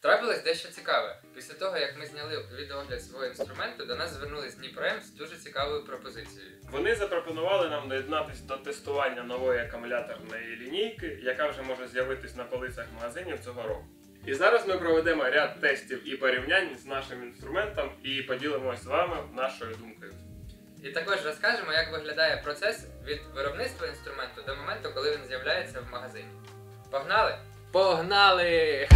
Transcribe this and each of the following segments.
Трапилось дещо цікаве. Після того, як ми зняли відеоогляд свого інструменту, до нас звернулись Дніпром з дуже цікавою пропозицією. Вони запропонували нам доєднатися до тестування нової акумуляторної лінійки, яка вже може з'явитись на полицях магазинів цього року. І зараз ми проведемо ряд тестів і порівнянь з нашим інструментом і поділимося з вами нашою думкою. І також розкажемо, як виглядає процес від виробництва інструменту до моменту, коли він з'являється в магазині. Погнали? Погнали!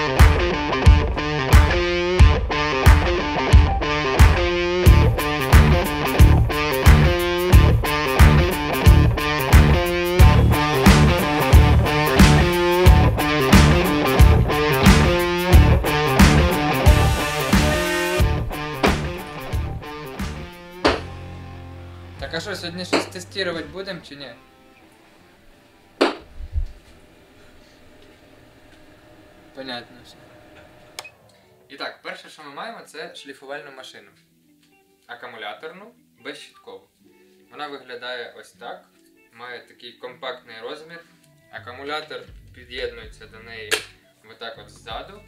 Так а що, сьогодні щось тестувати будемо чи ні? Понятно все. І так, перше, що ми маємо, це шліфувальну машину. Акумуляторну, безщіткову. Вона виглядає ось так. Має такий компактний розмір. Акумулятор під'єднується до неї отак от ззаду.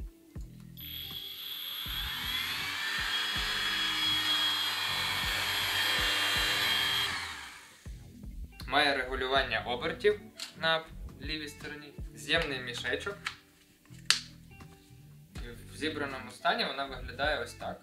Має регулювання обертів на лівій стороні. З'ємний мішечок. В зібраному стані вона виглядає ось так.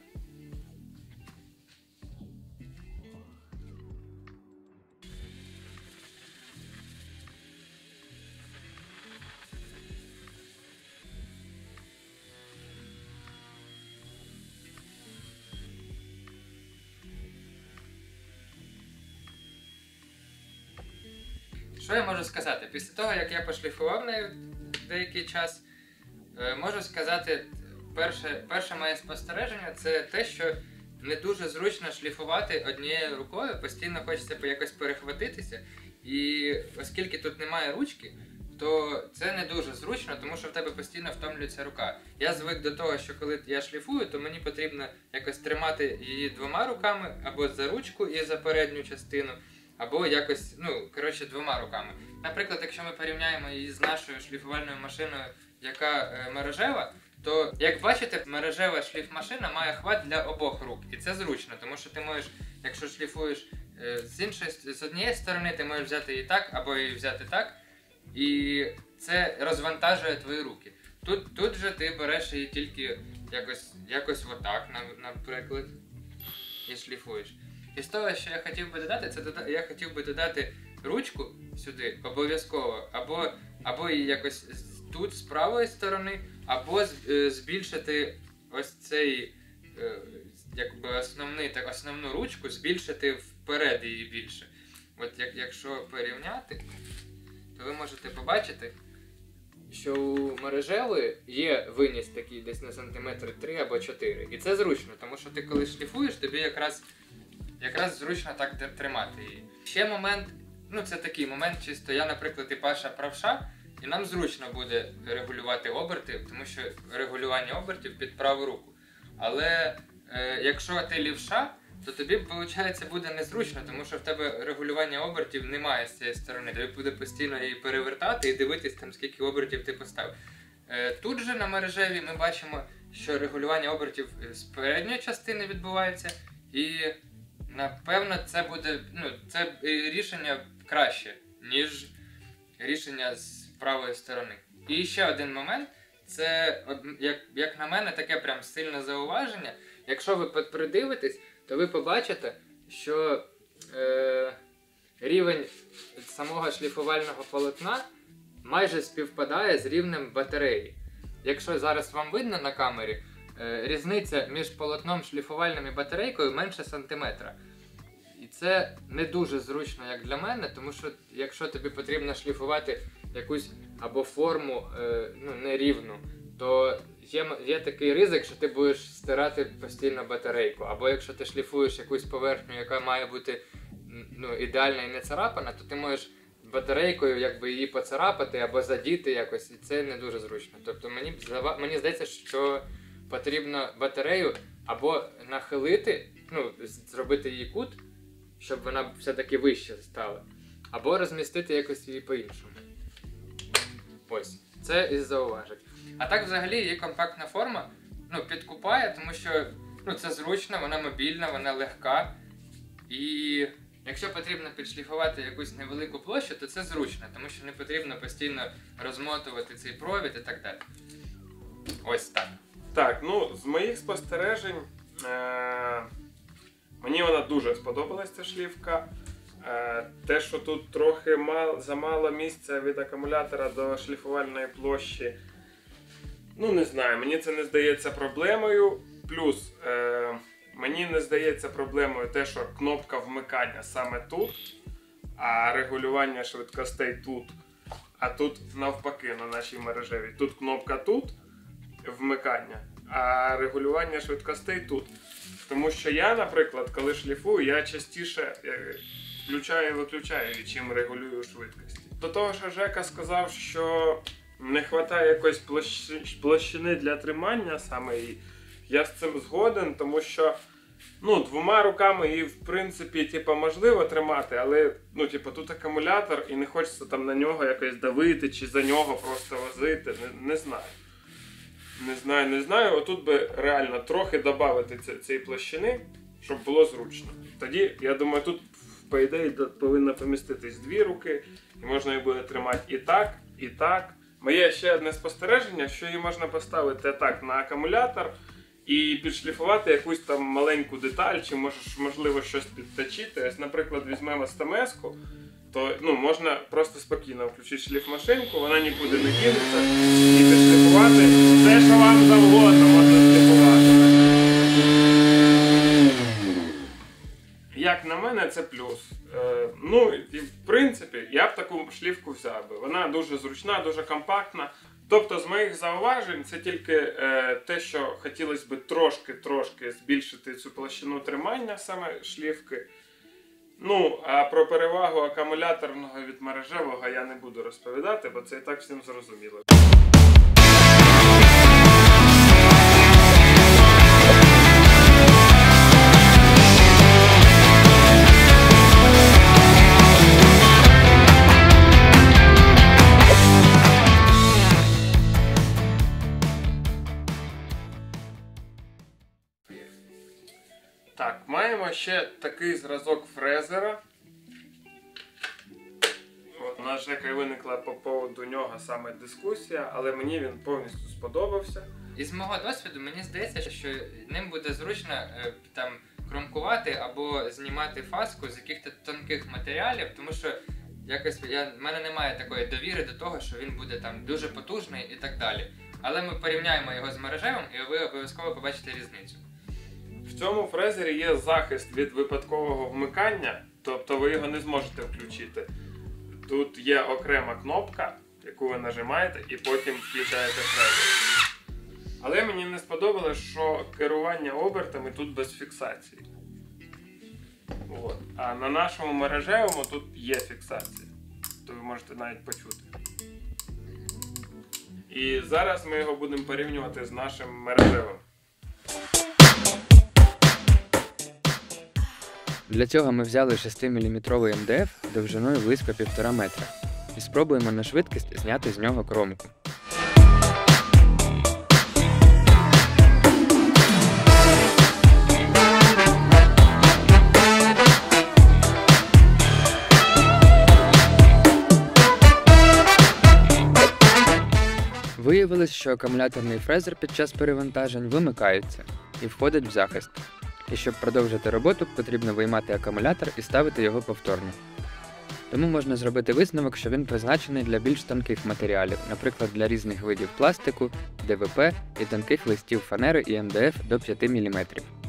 Що я можу сказати? Після того, як я пошліфував нею деякий час, можу сказати, перше моє спостереження – це те, що не дуже зручно шліфувати однією рукою, постійно хочеться якось перехватитися, і оскільки тут немає ручки, то це не дуже зручно, тому що в тебе постійно втомлюється рука. Я звик до того, що коли я шліфую, то мені потрібно якось тримати її двома руками, або за ручку і за передню частину, або якось, двома руками. Наприклад, якщо ми порівняємо її з нашою шліфувальною машиною, яка мережева, то, як бачите, мережева шліфмашина має хват для обох рук. І це зручно, тому що ти можеш, якщо шліфуєш з однієї сторони, ти можеш взяти її так, або її взяти так, і це розвантажує твої руки. Тут же ти береш її тільки якось отак, наприклад, і шліфуєш. І з того, що я хотів би додати, це я хотів би додати ручку сюди обов'язково, або її якось тут з правої сторони, або збільшити ось цей основну ручку, збільшити вперед її більше. От якщо порівняти, то ви можете побачити, що у мережевої є виніс такий десь на сантиметр 3 або 4. І це зручно, тому що ти коли шліфуєш, тобі якраз зручно так тримати її. Ще момент, це такий момент чисто, я, наприклад, і Паша правша, і нам зручно буде регулювати оберти, тому що регулювання обертів під праву руку. Але якщо ти лівша, то тобі, виходить, буде незручно, тому що в тебе регулювання обертів немає з цієї сторони. Тобі буде постійно її перевертати і дивитись, скільки обертів ти поставив. Тут же на мережевій ми бачимо, що регулювання обертів з передньої частини відбувається, і напевно це буде, це рішення краще, ніж рішення з правої сторони. І ще один момент, це, як на мене, таке прям сильне зауваження. Якщо ви придивитесь, то ви побачите, що рівень самого шліфувального полотна майже співпадає з рівнем батареї. Якщо зараз вам видно на камері, різниця між полотном шліфувальним і батарейкою менше сантиметра. І це не дуже зручно, як для мене, тому що якщо тобі потрібно шліфувати якусь або форму нерівну, то є такий ризик, що ти будеш стирати постійно батарейку. Або якщо ти шліфуєш якусь поверхню, яка має бути ідеальна і не царапана, то ти можеш батарейкою її поцарапати або задіти якось, і це не дуже зручно. Тобто мені здається, що потрібно батарею або нахилити, зробити її кут, щоб вона все-таки вище стала, або розмістити якось її по-іншому. Ось, це із зауважень. А так взагалі її компактна форма підкупає, тому що це зручно, вона мобільна, вона легка. І якщо потрібно підшліфувати якусь невелику площу, то це зручно, тому що не потрібно постійно розмотувати цей провід і так далі. Ось так. Так, з моїх спостережень, мені вона дуже сподобалась, ця шліфка. Те, що тут трохи замало місця від акумулятора до шліфувальної площі, не знаю, мені це не здається проблемою. Плюс, мені не здається проблемою те, що кнопка вмикання саме тут, а регулювання швидкостей тут. А тут навпаки на нашій мережевій. Тут кнопка тут, вмикання, а регулювання швидкостей тут. Тому що я, наприклад, коли шліфую, я частіше включаю і виключаю, чим регулюю швидкості. До того, що Жека сказав, що не вистачає якоїсь площини для тримання саме її, я з цим згоден, тому що двома руками її, в принципі, можливо тримати, але тут акумулятор і не хочеться там на нього якось давити чи за нього просто возити, не знаю. Отут би реально трохи додати цієї площини, щоб було зручно. Тоді, я думаю, тут, по ідеї, повинно поміститись 2 руки, і можна її буде тримати і так, і так. Моє ще одне спостереження, що її можна поставити так на акумулятор і підшліфувати якусь там маленьку деталь, чи можливо щось підточити. Ось, наприклад, візьмемо стамеску, то можна просто спокійно включити шліфмашинку, вона нікуди не кинеться, і підшліфувати все, що вам завгодно можна шліфувати. Як на мене, це плюс. І в принципі, я б таку шліфку взяв би. Вона дуже зручна, дуже компактна. Тобто, з моїх зауважень, це тільки те, що хотілося б трошки збільшити цю площину тримання саме шліфки. А про перевагу акумуляторного від мережевого я не буду розповідати, бо це і так всім зрозуміло. Так, маємо ще такий зразок фрезера. У нас Жека виникла по поводу нього саме дискусія, але мені він повністю сподобався. Із мого досвіду, мені здається, що ним буде зручно кромкувати або знімати фаску з якихось тонких матеріалів, тому що в мене немає такої довіри до того, що він буде дуже потужний і так далі. Але ми порівняємо його з мережевим, і ви обов'язково побачите різницю. В цьому фрезері є захист від випадкового вмикання, тобто ви його не зможете включити. Тут є окрема кнопка, яку ви нажимаєте і потім включаєте фрезер. Але мені не сподобалось, що керування обертами тут без фіксації. А на нашому мережевому тут є фіксація, то ви можете навіть почути. І зараз ми його будемо порівнювати з нашим мережевим. Для цього ми взяли 6-мм МДФ довжиною близько 1,5 метра і спробуємо на швидкість зняти з нього кромку. Виявилось, що акумуляторний фрезер під час перевантажень вимикається і входить в захист. І щоб продовжити роботу, потрібно виймати акумулятор і ставити його повторно. Тому можна зробити висновок, що він призначений для більш тонких матеріалів, наприклад, для різних видів пластику, ДВП і тонких листів фанери і МДФ до 5 мм.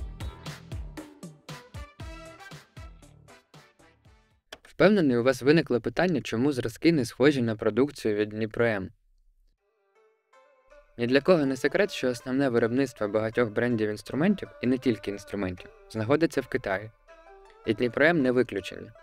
Впевнений, у вас виникло питання, чому зразки не схожі на продукцію від Дніпро-М. Ні для кого не секрет, що основне виробництво багатьох брендів інструментів, і не тільки інструментів, знаходиться в Китаї. І Дніпро-М не виключення.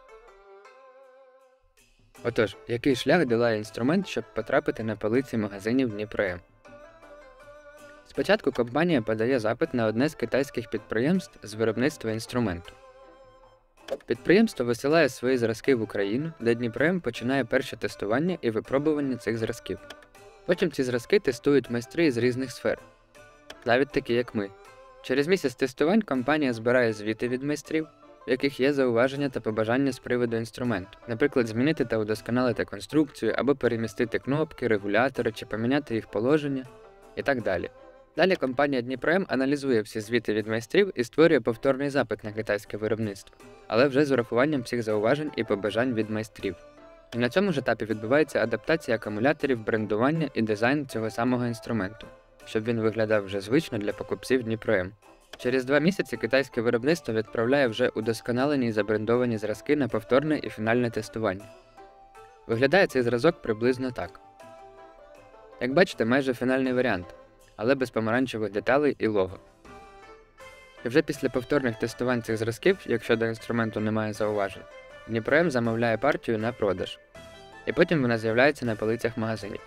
Отож, який шлях долає інструмент, щоб потрапити на полиці магазинів Дніпро-М? Спочатку компанія подає запит на одне з китайських підприємств з виробництва інструменту. Підприємство висилає свої зразки в Україну, де Дніпро-М починає перше тестування і випробування цих зразків. Потім ці зразки тестують майстри з різних сфер, навіть такі як ми. Через місяць тестувань компанія збирає звіти від майстрів, в яких є зауваження та побажання з приводу інструменту, наприклад, змінити та удосконалити конструкцію, або перемістити кнопки, регулятори чи поміняти їх положення і так далі. Далі компанія Дніпром аналізує всі звіти від майстрів і створює повторний запит на китайське виробництво, але вже з урахуванням всіх зауважень і побажань від майстрів. І на цьому ж етапі відбувається адаптація акумуляторів, брендування і дизайн цього самого інструменту, щоб він виглядав вже звично для покупців Дніпром. Через 2 місяці китайське виробництво відправляє вже удосконалені і забрендовані зразки на повторне і фінальне тестування. Виглядає цей зразок приблизно так. Як бачите, майже фінальний варіант, але без помаранчевих деталей і лого. І вже після повторних тестувань цих зразків, якщо до інструменту немає зауважень, Дніпром замовляє партію на продаж. І потім вона з'являється на полицях магазинів.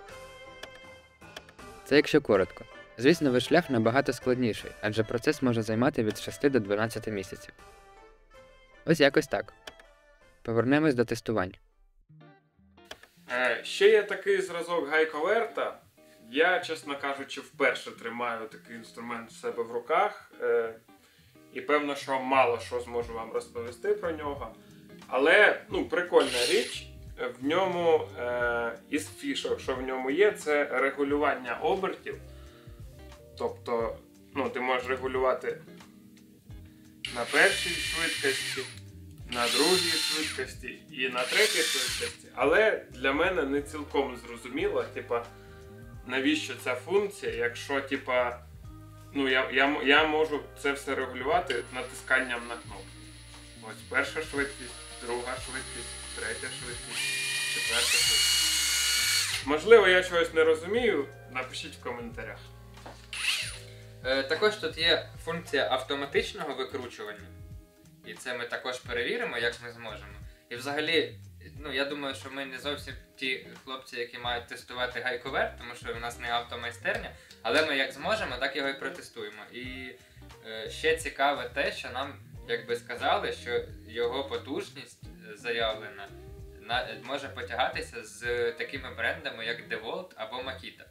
Це якщо коротко. Звісно, весь шлях набагато складніший, адже процес може займати від 6 до 12 місяців. Ось якось так. Повернемось до тестувань. Ще є такий зразок гайковерта. Я, чесно кажучи, вперше тримаю такий інструмент в себе в руках. І певно, що мало що зможу вам розповісти про нього. Але, прикольна річ. В ньому, із фішок, що в ньому є, це регулювання обертів. Тобто, ти можеш регулювати на першій швидкості, на другій швидкості і на третій швидкості. Але для мене не цілком зрозуміло, навіщо ця функція, якщо, я можу це все регулювати натисканням на кнопку. Ось перша швидкість, друга швидкість, третя швидкість, четверта швидкість. Можливо, я чогось не розумію, напишіть в коментарях. Також тут є функція автоматичного викручування. І це ми також перевіримо, як ми зможемо. І взагалі, я думаю, що ми не зовсім ті хлопці, які мають тестувати гайковерт, тому що в нас не автомайстерня, але ми як зможемо, так його і протестуємо. І ще цікаве те, що нам сказали, що його потужність заявлена може потягатися з такими брендами, як DeWalt або Makita.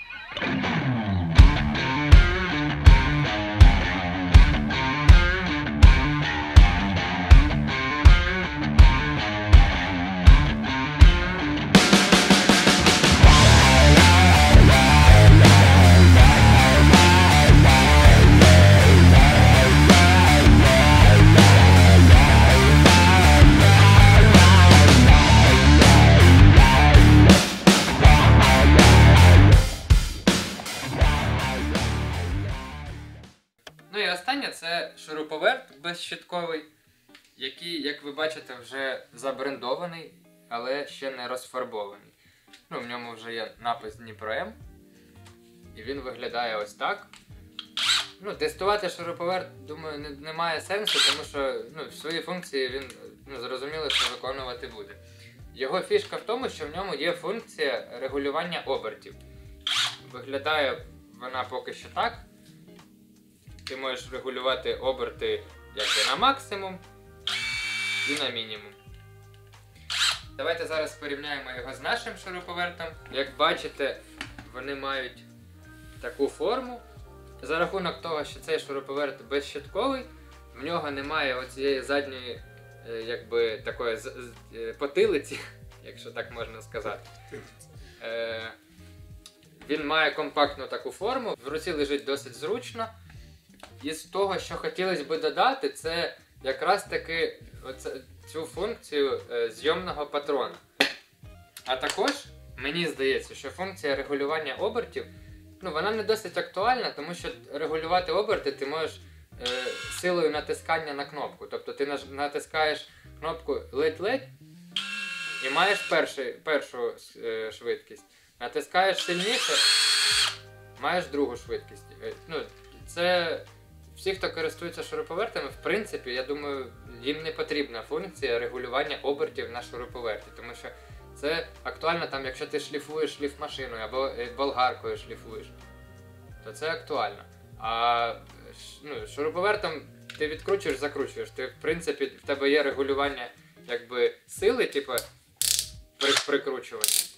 Це шуруповерт безщітковий, який, як ви бачите, вже забрендований, але ще не розфарбований. В ньому вже є напис Дніпром, і він виглядає ось так. Тестувати шуруповерт, думаю, немає сенсу, тому що в свої функції він зрозуміло, що виконувати буде. Його фішка в тому, що в ньому є функція регулювання обертів. Виглядає вона поки що так. Ти можеш регулювати оберти на максимум і на мінімум. Давайте зараз порівняємо його з нашим шуруповертом. Як бачите, вони мають таку форму. За рахунок того, що цей шуруповерт безщітковий, в нього немає оцієї задньої такої потилиці, якщо так можна сказати. Він має компактну таку форму, в руці лежить досить зручно. І з того, що хотілося б додати, це якраз таки цю функцію зйомного патрона. А також, мені здається, що функція регулювання обертів, вона не досить актуальна, тому що регулювати оберти ти можеш силою натискання на кнопку. Тобто ти натискаєш кнопку ледь-ледь і маєш першу швидкість. Натискаєш сильніше, маєш другу швидкість. Це всі, хто користується шуруповертами, в принципі, я думаю, їм не потрібна функція регулювання обертів на шуруповерті, тому що це актуально якщо ти шліфуєш шліфмашиною або болгаркою шліфуєш, то це актуально. А шуруповертом ти відкручуєш, закручуєш, в принципі, в тебе є регулювання сили, прикручування.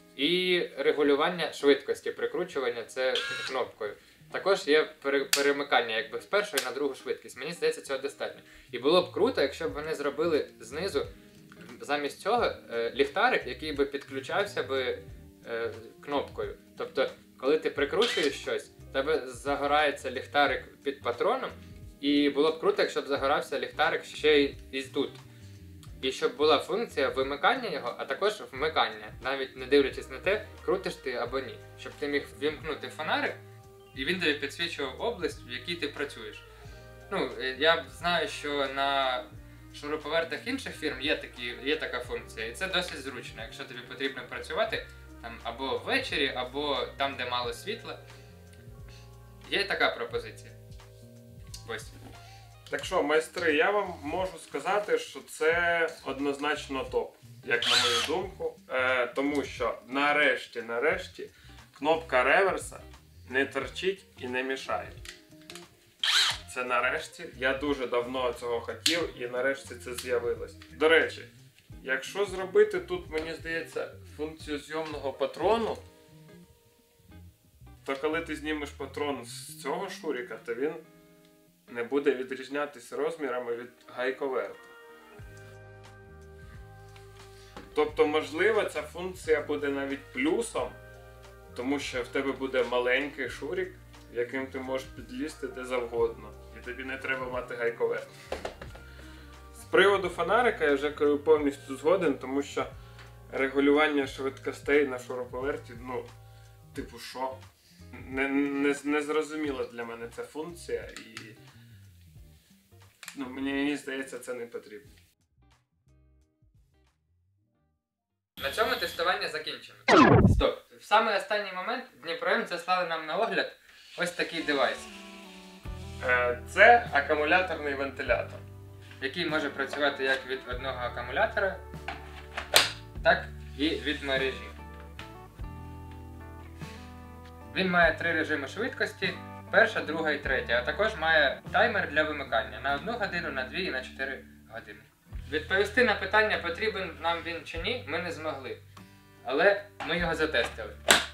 І регулювання швидкості прикручування це кнопкою. Також є перемикання якби з першої на другу швидкість. Мені здається, цього достатньо. І було б круто, якщо б вони зробили знизу замість цього ліхтарик, який би підключався би кнопкою. Тобто, коли ти прикручуєш щось, в тебе загорається ліхтарик під патроном, і було б круто, якщо б загорався ліхтарик ще і тут. І щоб була функція вимикання його, а також вмикання, навіть не дивлячись на те, крутиш ти або ні. Щоб ти міг ввімкнути фонарик, і він тобі підсвічував область, в якій ти працюєш. Ну, я знаю, що на шуруповертах інших фірм є така функція, і це досить зручно, якщо тобі потрібно працювати там, або ввечері, або там, де мало світла. Є така пропозиція. Ось. Так що, майстри, я вам можу сказати, що це однозначно топ, як на мою думку. Тому що нарешті кнопка реверса не торчить і не мішає. Це нарешті. Я дуже давно цього хотів і нарешті це з'явилось. До речі, якщо зробити тут, мені здається, функцію зйомного патрону, то коли ти знімеш патрон з цього шуріка, то він не буде відрізнятися розмірами від гайковерта. Тобто, можливо, ця функція буде навіть плюсом, тому що в тебе буде маленький шурік, яким ти можеш підлізти де завгодно. І тобі не треба мати гайковерт. З приводу фонарика я вже повністю згоден, тому що регулювання швидкостей на шуруповерті, ну, типу, що? Не зрозуміла для мене ця функція і мені здається, це не потрібно. На цьому тестування закінчено. Стоп. В самий останній момент Дніпром заслали нам на огляд ось такий девайс. Це акумуляторний вентилятор, який може працювати як від одного акумулятора, так і від мережі. Він має 3 режими швидкості, перша, друга і третя, а також має таймер для вимикання на 1 годину, на 2 і на 4 години. Відповісти на питання, потрібен нам він чи ні, ми не змогли. Але ми його затестили.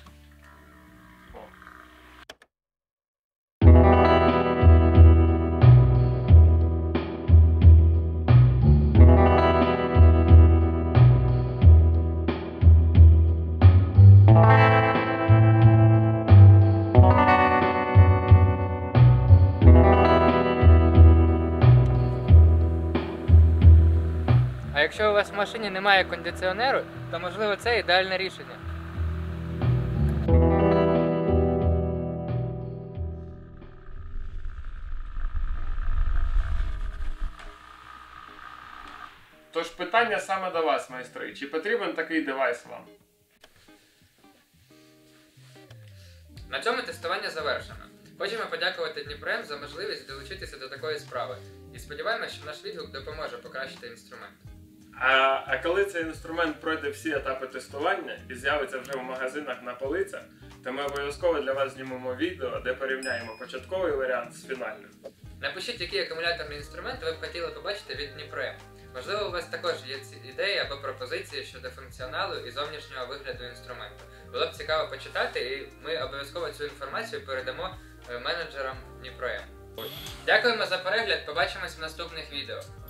А якщо у вас в машині немає кондиціонеру, то можливо це ідеальне рішення. Тож питання саме до вас, майстри. Чи потрібен такий девайс вам? На цьому тестування завершено. Хочемо подякувати Дніпром за можливість долучитися до такої справи. І сподіваємося, що наш відгук допоможе покращити інструмент. А коли цей інструмент пройде всі етапи тестування і з'явиться вже в магазинах на полицях, то ми обов'язково для вас знімемо відео, де порівняємо початковий варіант з фінальним. Напишіть, який акумуляторний інструмент ви б хотіли побачити від Дніпром. Можливо, у вас також є ідеї або пропозиції щодо функціоналу і зовнішнього вигляду інструменту. Було б цікаво почитати, і ми обов'язково цю інформацію передамо менеджерам Дніпром. Дякуємо за перегляд, побачимось в наступних відео.